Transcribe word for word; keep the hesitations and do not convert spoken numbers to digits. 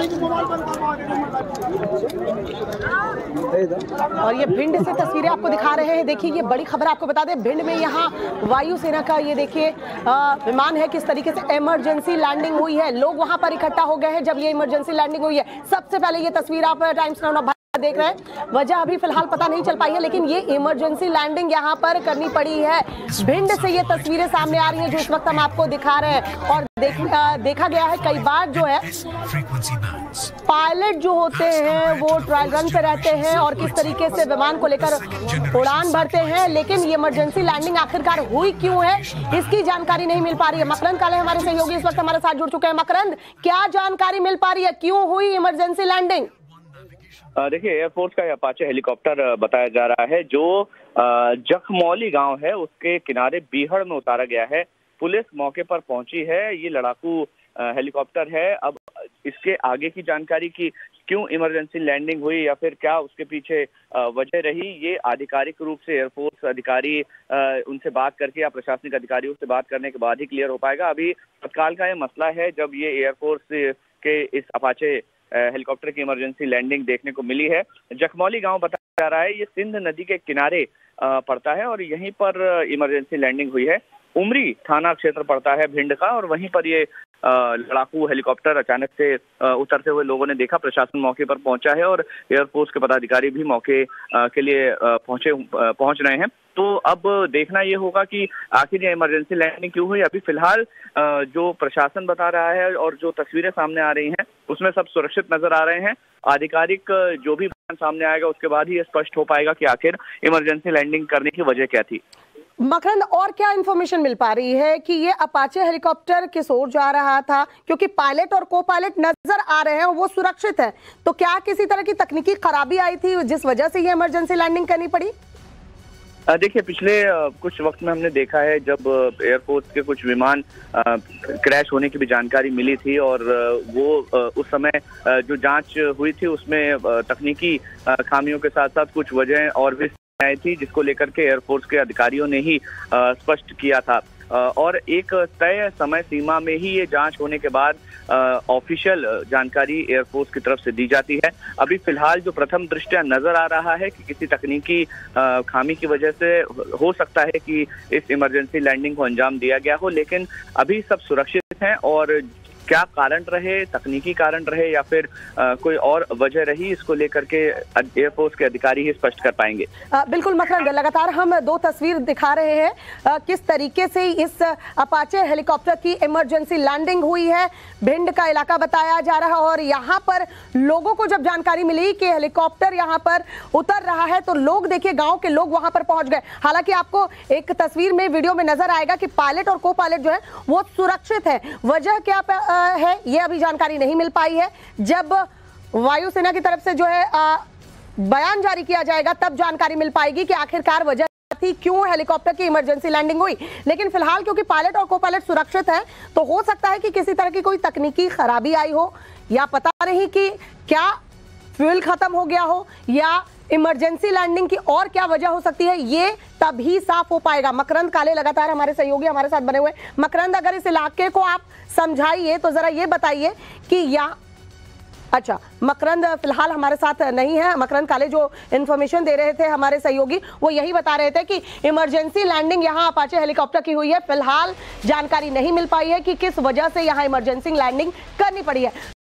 और ये भिंड से तस्वीरें आपको दिखा रहे हैं। देखिए ये बड़ी खबर आपको बता दें, भिंड में यहाँ वायुसेना का ये देखिए विमान है, किस तरीके से इमरजेंसी लैंडिंग हुई है। लोग वहां पर इकट्ठा हो गए हैं जब ये इमरजेंसी लैंडिंग हुई है। सबसे पहले ये तस्वीर आप टाइम्स नाउ देख रहे हैं। वजह अभी फिलहाल पता नहीं चल पाई है, लेकिन ये इमरजेंसी लैंडिंग यहाँ पर करनी पड़ी है। भिंड से ये तस्वीरें सामने आ रही हैं जो इस वक्त हम आपको दिखा रहे हैं। और देख, आ, देखा गया है कई बार जो है पायलट जो होते हैं वो ट्रायल रन पे रहते हैं और किस तरीके से विमान को लेकर उड़ान भरते हैं, लेकिन ये इमरजेंसी लैंडिंग आखिरकार हुई क्यों है इसकी जानकारी नहीं मिल पा रही है। मकरंद काले हमारे सहयोगी इस वक्त हमारे साथ जुड़ चुके हैं। मकरंद, क्या जानकारी मिल पा रही है, क्यों हुई इमरजेंसी लैंडिंग? देखिए, एयरफोर्स का अपाचे हेलीकॉप्टर बताया जा रहा है जो जखमौली गांव है उसके किनारे बीहड़ में उतारा गया है। पुलिस मौके पर पहुंची है। ये लड़ाकू हेलीकॉप्टर है। अब इसके आगे की जानकारी की क्यों इमरजेंसी लैंडिंग हुई या फिर क्या उसके पीछे वजह रही, ये आधिकारिक रूप से एयरफोर्स अधिकारी उनसे बात करके या प्रशासनिक अधिकारियों से बात करने के बाद ही क्लियर हो पाएगा। अभी तत्काल का ये मसला है, जब ये एयरफोर्स के इस अपाचे हेलीकॉप्टर की इमरजेंसी लैंडिंग देखने को मिली है। जखमौली गांव बताया जा रहा है, ये सिंध नदी के किनारे पड़ता है और यहीं पर इमरजेंसी लैंडिंग हुई है। उमरी थाना क्षेत्र पड़ता है भिंड का और वहीं पर ये लड़ाकू हेलीकॉप्टर अचानक से उतरते हुए लोगों ने देखा। प्रशासन मौके पर पहुंचा है और एयरफोर्स के पदाधिकारी भी मौके के लिए पहुंचे पहुंच रहे हैं। तो अब देखना ये होगा कि आखिर ये इमरजेंसी लैंडिंग क्यों हुई। अभी फिलहाल जो प्रशासन बता रहा है और जो तस्वीरें सामने आ रही हैं उसमें सब सुरक्षित नजर आ रहे हैं। आधिकारिक जो भी सामने आएगा उसके बाद ही स्पष्ट हो पाएगा कि आखिर इमरजेंसी लैंडिंग करने की वजह क्या थी। मकरंद, और क्या इन्फॉर्मेशन मिल पा रही है कि ये अपाचे हेलीकॉप्टर किस ओर जा रहा था, क्योंकि पायलट और को पायलट नजर आ रहे हैं और वो सुरक्षित है, तो क्या किसी तरह की तकनीकी खराबी आई थी जिस वजह से ये इमरजेंसी लैंडिंग करनी पड़ी? देखिए, पिछले कुछ वक्त में हमने देखा है जब एयरफोर्स के कुछ विमान क्रैश होने की भी जानकारी मिली थी और वो उस समय जो जांच हुई थी उसमें तकनीकी खामियों के साथ साथ कुछ वजह और भी आई थी जिसको लेकर के एयरफोर्स के अधिकारियों ने ही स्पष्ट किया था और एक तय समय सीमा में ही ये जांच होने के बाद ऑफिशियल जानकारी एयरफोर्स की तरफ से दी जाती है। अभी फिलहाल जो प्रथम दृष्टया नजर आ रहा है कि किसी तकनीकी खामी की वजह से हो सकता है कि इस इमरजेंसी लैंडिंग को अंजाम दिया गया हो, लेकिन अभी सब सुरक्षित हैं और क्या कारण रहे, तकनीकी कारण रहे या फिर आ, कोई और वजह रही, इसको लेकर के एयरफोर्स के अधिकारी ही स्पष्ट कर पाएंगे। आ, बिल्कुल मकरंद, लगातार हम दो तस्वीर दिखा रहे हैं आ, किस तरीके से इस अपाचे हेलीकॉप्टर की इमरजेंसी लैंडिंग हुई है। भिंड का इलाका बताया जा रहा है और यहाँ पर लोगों को जब जानकारी मिली कि हेलीकॉप्टर यहाँ पर उतर रहा है तो लोग, देखिए गाँव के लोग वहां पर पहुंच गए। हालांकि आपको एक तस्वीर में, वीडियो में नजर आएगा कि पायलट और को पायलट जो है वो सुरक्षित है। वजह क्या है ये अभी जानकारी नहीं मिल पाई है। जब वायुसेना की तरफ से जो है आ, बयान जारी किया जाएगा तब जानकारी मिल पाएगी कि आखिरकार वजह थी क्यों हेलीकॉप्टर की इमरजेंसी लैंडिंग हुई। लेकिन फिलहाल क्योंकि पायलट और को पायलट सुरक्षित है तो हो सकता है कि किसी तरह की कोई तकनीकी खराबी आई हो या पता नहीं कि क्या फ्यूल खत्म हो गया हो या इमरजेंसी लैंडिंग की और क्या वजह हो सकती है, ये तभी साफ हो पाएगा। मकरंद काले लगातार हमारे सहयोगी हमारे साथ बने हुए। मकरंद, अगर इस इलाके को आप समझाइए तो जरा ये बताइए कि या अच्छा, मकरंद फिलहाल हमारे साथ नहीं है। मकरंद काले जो इन्फॉर्मेशन दे रहे थे हमारे सहयोगी वो यही बता रहे थे कि इमरजेंसी लैंडिंग यहाँ अपाचे हेलीकॉप्टर की हुई है। फिलहाल जानकारी नहीं मिल पाई है कि किस वजह से यहाँ इमरजेंसी लैंडिंग करनी पड़ी है।